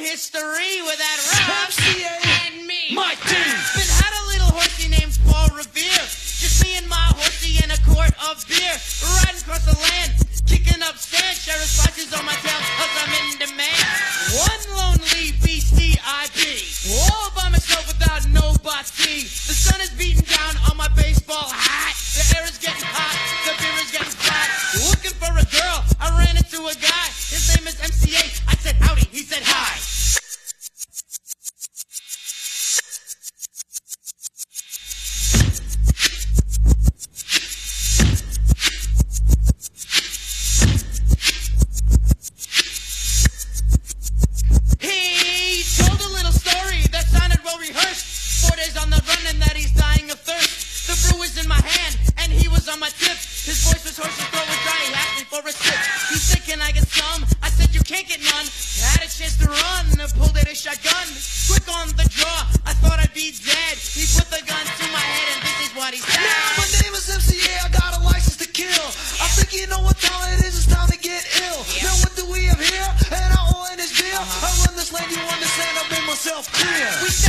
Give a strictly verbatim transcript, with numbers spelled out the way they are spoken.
history with that Rob M C A and me. My team. But had a little horsey named Paul Revere. Just me and my horsey in a quart of beer. Riding across the land, kicking up sand. Sheriff slices on my tail cause I'm in demand. One lonely beastie I be. All by myself without nobody. The sun is beating down on my baseball hat. The air is getting hot, the beer is getting flat. Looking for a girl, I ran into a guy. His name is M C A. I said howdy, he said hi. He told a little story that sounded well rehearsed. Four days on the run and that he's dying of thirst. The brew was in my hand and he was on my tip. His voice was hoarse, his throat was dry. He asked me for a sip. He said, can I get some? I said, you can't get none. I had a chance to run, pulled out a shotgun. Quick on the draw, I thought I'd be dead. He put the gun to my head and this is what he said. Yeah, my name is M C A, I got a license to kill. I think you know what time it is, it's time to get ill. Yeah. Now what do we have here? And I owe in this beer. I run this land, you understand, I made myself clear. We